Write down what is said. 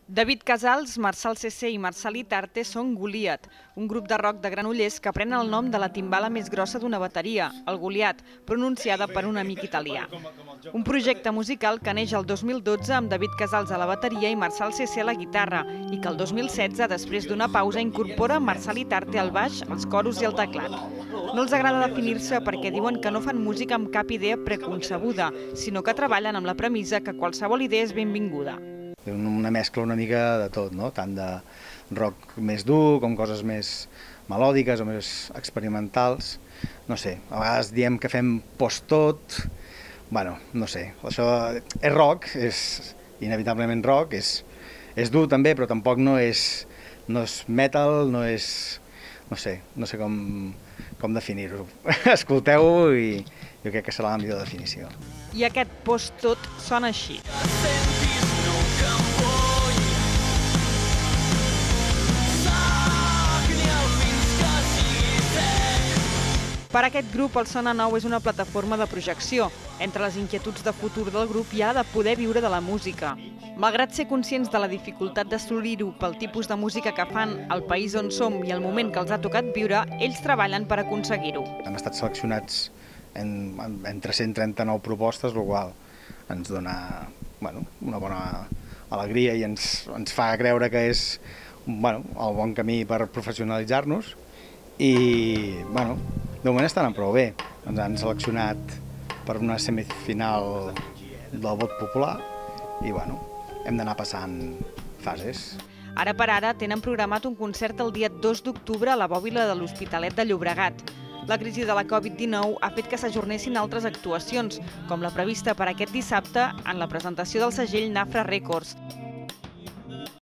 David Casals, Marçal CC i Marçal Itarte són Goliat, un grup de rock de Granollers que pren el nom de la timbala més grossa d'una bateria, el Goliat, pronunciada per un amic italià. Un projecte musical que neix el 2012 amb David Casals a la bateria i Marçal CC a la guitarra i que el 2016, després d'una pausa, incorpora Marçal Itarte al baix, els coros i el teclat. No els agrada definir-se perquè diuen que no fan música amb cap idea preconcebuda, sinó que treballen amb la premissa que qualsevol idea és benvinguda. Una mescla una mica de tot, no? Tant de rock més dur com coses més melòdiques o més experimentals. No sé, a vegades diem que fem post-tot, bueno, no sé, això és rock, és inevitablement rock, és dur també, però tampoc no és metal, no és... no sé com definir-ho. Escolteu-ho i jo crec que serà la millor definició. I aquest post-tot sona així. Per aquest grup, el Sona Nou és una plataforma de projecció. Entre les inquietuds de futur del grup hi ha de poder viure de la música. Malgrat ser conscients de la dificultat d'assolir-ho pel tipus de música que fan, el país on som i el moment que els ha tocat viure, ells treballen per aconseguir-ho. Hem estat seleccionats entre 139 propostes, el qual ens dona una bona alegria i ens fa creure que és el bon camí per professionalitzar-nos. I, de moment estan prou bé. Ens han seleccionat per una semifinal del vot popular i, hem d'anar passant fases. Ara per ara tenen programat un concert el dia 2 d'octubre a la Bòbila de l'Hospitalet de Llobregat. La crisi de la Covid-19 ha fet que s'ajornessin altres actuacions, com la prevista per aquest dissabte en la presentació del segell Nafra Records.